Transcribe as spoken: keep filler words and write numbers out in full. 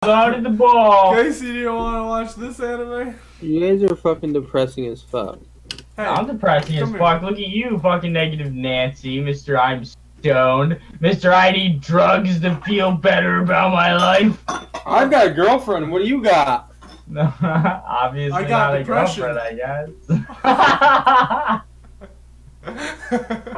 Out of the ball. Casey, do you want to watch this anime? You guys are fucking depressing as fuck. Hey, I'm depressing as fuck. Here. Look at you, fucking negative Nancy, Mister I'm stoned, Mister I need drugs to feel better about my life. I've got a girlfriend. What do you got? No, obviously I got not depression. a girlfriend, I guess.